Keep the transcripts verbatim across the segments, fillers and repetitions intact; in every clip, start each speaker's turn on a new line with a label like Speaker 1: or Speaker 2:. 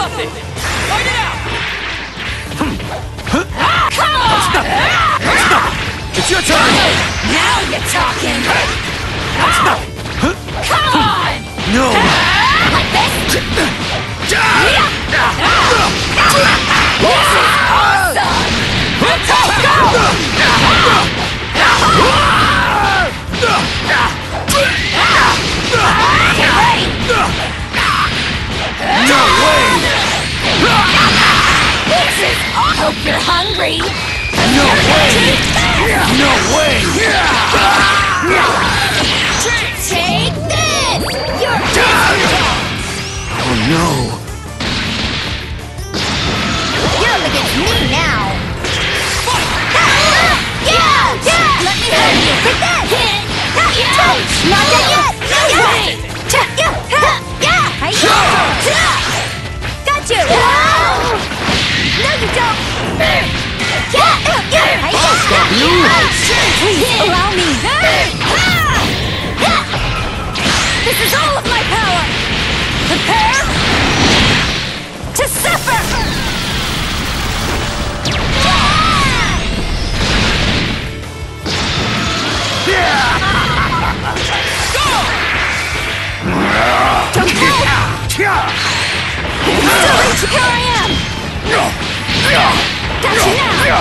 Speaker 1: nothing! Fight it out!
Speaker 2: Come on!
Speaker 3: It's your turn!
Speaker 2: Now you're talking! Come on!
Speaker 3: No!
Speaker 2: Like this? This is awesome! Let's go! Get ready!
Speaker 3: No way!
Speaker 2: This is awesome! Hope you're hungry!
Speaker 3: No way! No way!
Speaker 2: Take this! You're
Speaker 3: Oh no!
Speaker 2: You're up against me now! Yeah! Yeah! Let me help you! Take that! Yeah! Not done yet! Yeah! Yeah! Got you! No, you don't!
Speaker 3: I'll stop you!
Speaker 2: Please, allow me! This is all of my power! Prepare to suffer! Don't go! Still reach, here I am! Got you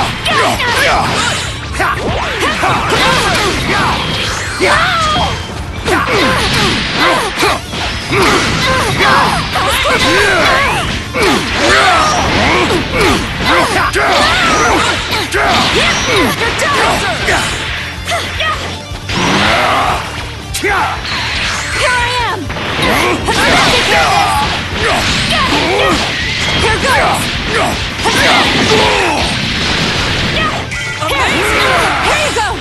Speaker 2: Here I am! Here goes! Here you go!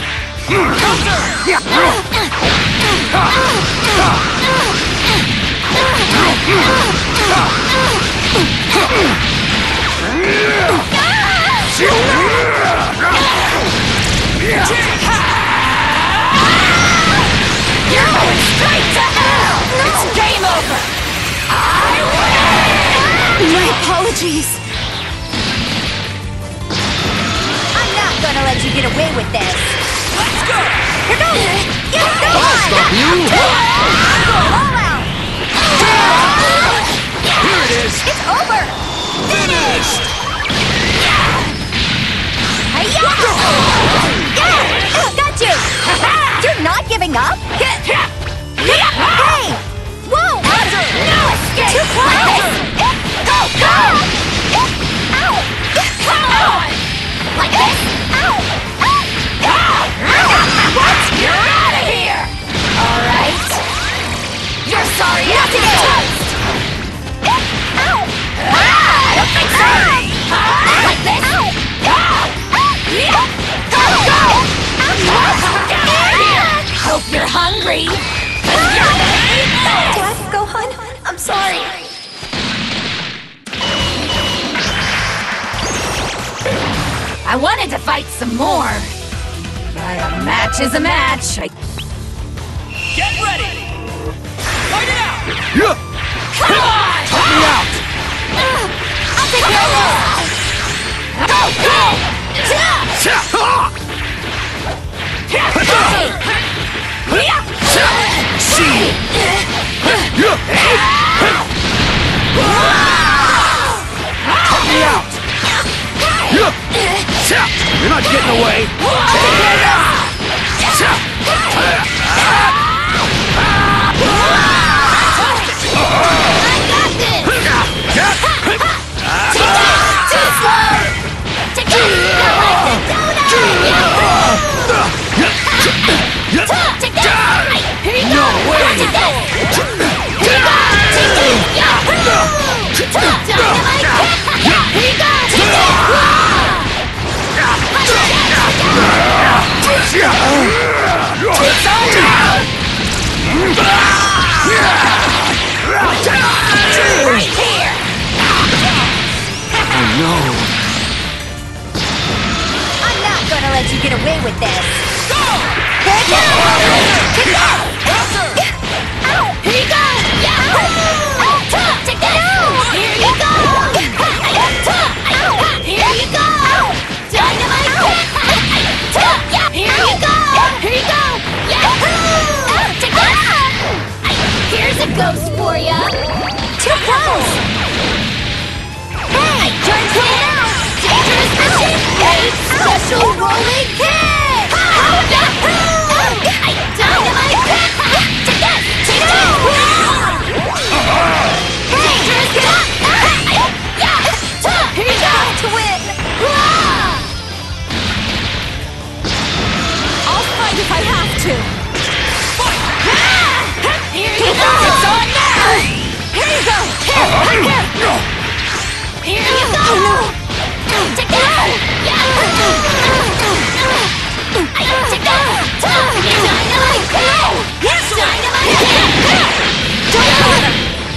Speaker 2: You're going straight to hell! It's game over! I win! My apologies. I'm not gonna let you get away with this. Let's go! Here goes! Go on!
Speaker 3: I'll stop you!
Speaker 2: I'm going all out!
Speaker 3: Here it is!
Speaker 2: It's over! Finished! Hi-ya! Got you! You're not giving up? Hey! Whoa! No escape! Too close! Go! Go! Ow! Come on! Like this? Ow! What? You're out of here! Alright! You're sorry after the toast! Ow! I don't think so! Like this? Go! Go! Go! Get out of here! Hope you're hungry! Dad, Gohan, I'm sorry. I wanted to fight some more, but a match is a match. I...
Speaker 1: Get ready! Fight it out!
Speaker 3: Yeah!
Speaker 2: Come on!
Speaker 3: Help me out!
Speaker 2: I'll take care of this! Go! Go!
Speaker 3: See! Help me out! You're not getting away!
Speaker 2: Let you get away with this.
Speaker 1: Go!
Speaker 2: Here you go! Take that! Ow! Here you go! Yeah! Take that! Here you go! goes for ya! Too close! Hey! Turn it out! Dangerous mission! Eight special rolling kick! Dynamite kick! Take that! Take that! Dangerous kick! Here you go! To win!
Speaker 4: I'll fight if I have to.
Speaker 2: Here you go! It's on now!
Speaker 4: Here you go. Here, here.
Speaker 2: Here you go! Take that! Yeah! Take that! Dynamite kick! Dynamite kick!
Speaker 4: Don't bother.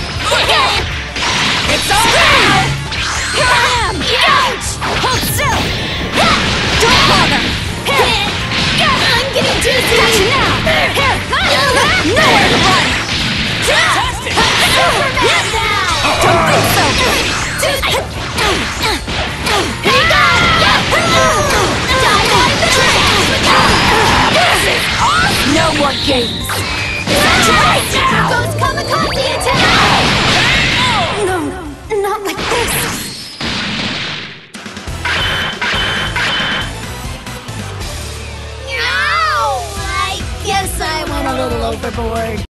Speaker 2: It's all right!
Speaker 4: Here I am.
Speaker 2: Ouch!
Speaker 4: Hold still. Don't bother.
Speaker 2: Here! I'm getting dizzy!
Speaker 4: Got you now. Here. Nowhere to run.
Speaker 2: Superman now!
Speaker 4: Don't think so.
Speaker 2: Here you go! Dynamite kick! This is awesome!
Speaker 4: No more games.
Speaker 2: That's right! Goes kamikaze attack!
Speaker 4: No, not like this.
Speaker 2: Ow! I guess I went a little overboard.